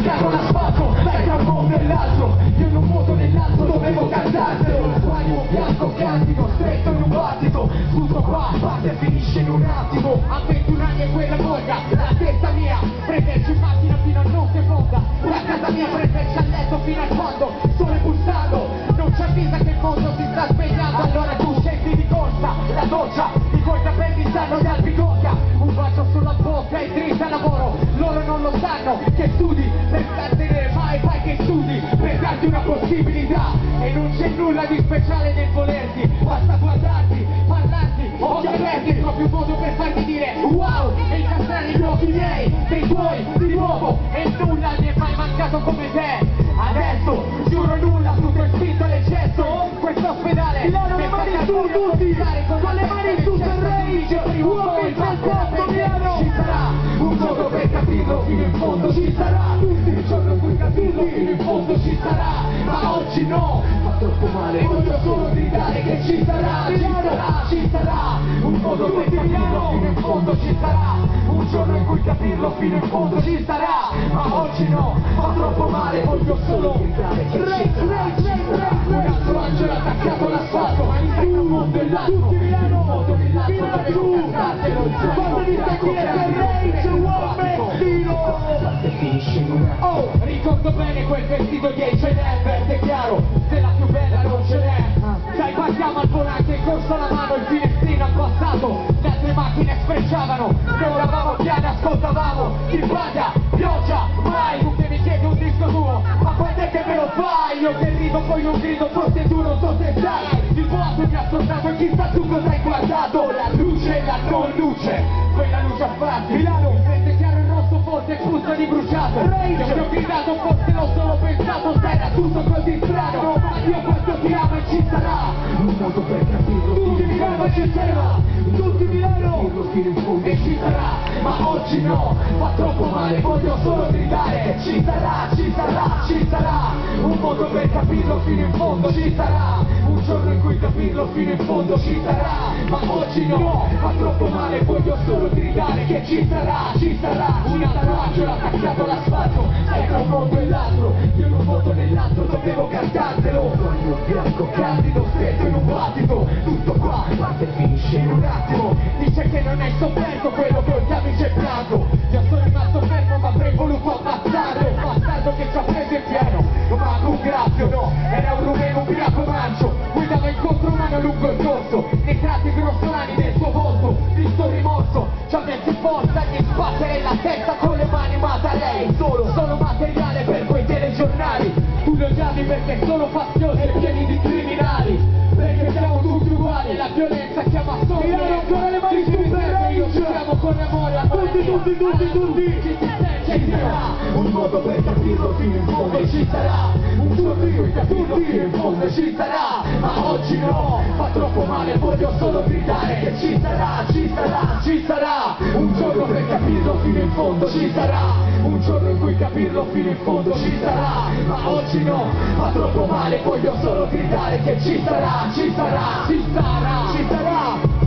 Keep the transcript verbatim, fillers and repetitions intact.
attaccato l'asfalto, sai tra un mondo e l'altro, io in un modo nell'altro dovevo cantarselo. Sguardo bianco candido, stretto in un battito, tutto qua parte e finisce in un attimo. A ventuno anni è quella voglia, la testa mia, prenderci in macchina fino a notte fonda, la casa mia prenderci a letto fino al fondo, sole pulsando, non ci avvisa che il mondo si sta svegliando. Allora tu scendi di corsa, la doccia, i tuoi capelli sanno di albicocca, un bacio sulla bocca e dritta al lavoro, loro non lo sanno che studi per tenere mai, fai che studi per darti una possibilità, e non c'è nulla di speciale nel volerti, basta guardarti, parlarti, occhi aperti, è proprio un modo per farmi dire wow, e incastrare gli occhi miei, dei tuoi, di nuovo, e nulla mi è mai mancato come te. Adesso giuro nulla, tutto è spinto all'eccesso, questo ospedale Milano, le mani su tutti, con le mani su Ferrari, uomini per posto Milano. Ci sarà un modo per capirlo fino in fondo, ci sarà il giorno in cui capirlo fino in fondo, ci sarà, ma oggi no, fa troppo male, voglio solo gridare che ci sarà, ci sarà, ci sarà un modo per capirlo fino in fondo, ci sarà un giorno in cui capirlo fino in fondo, ci sarà, ma oggi no, fa troppo male, voglio solo gridare che ci sarà, ci sarà un altro angelo attaccato all'asfalto, ma in un mondo e l'altro, in un modo e l'altro dovevo cantartelo, il giorno Fatemi sentire Ferrari, c'è un uomo vestito. Oh, ricordo bene quel vestito di H and M, verde chiaro, se la più bella non ce n'è. Dai, partiamo al volante, in corso la mano, il finestrino abbassato, le altre macchine sfrecciavano, noi eravamo piani, ascoltavamo, ti paga, pioggia, mai, tu che mi chiedi un disco tuo, ma quando è che me lo fai? Io che rido, poi non grido, forse tu non so se sai, il vuoto mi ha soldato e chissà tu cosa hai guardato, la luce e la non luce, quella luce a farti, Milano, il verde chiaro e il rosso forte puzza di bruciato, io ti ho gridato, forse l'ho solo pensato, era tutto così strano, ma io questo ti amo e ci sarà un modo per capirlo, Tutti Milano ci sarà, tutti Milano fino in fondo e ci sarà, ma oggi no, fa troppo male, voglio solo gridare che ci sarà, ci sarà, ci sarà un modo per capirlo fino in fondo, ci sarà un giorno in cui capirlo fino in fondo, ci sarà, ma oggi no, fa troppo male, voglio solo gridare che ci sarà, ci sarà un altro angelo attaccato all'asfalto, sai tra un mondo e l'altro, io in un modo nell'altro dovevo cantartelo, sogno bianco candido, stretto in un battito, tutto qua parte e finisce in un attimo, dice che non hai sofferto quello che ogni amici è pianto, io sono rimasto fermo ma avrei voluto ammazzarlo, un bastardo che ci ha preso in pieno, ma un graffio no, era un rumeno ubriaco mancio, guidava incontro umano lungo il corso, nei tratti grossolani del suo volto, visto rimorso, ci ha messo forza di sbattere la testa con le mani, ma da lei solo, solo materiale per quei telegiornali, tu lo odiavi perché sono faziosi e pieni di criminali, perché siamo tutti uguali, la violenza chiama solo, Milano, ancora le mani su Ferrari, io ci siamo con amore, tutti, tutti, tutti, tutti. Ci sarà un modo per capirlo fino in fondo, ci sarà un giorno in cui capirlo fino in fondo, ci sarà, ma oggi no, fa troppo male, voglio solo gridare che ci sarà, ci sarà, ci sarà un giorno per capirlo fino in fondo, ci sarà un giorno in cui capirlo fino in fondo, ci sarà, ma oggi no, fa troppo male, voglio solo gridare che ci sarà, ci sarà, ci sarà, ci sarà.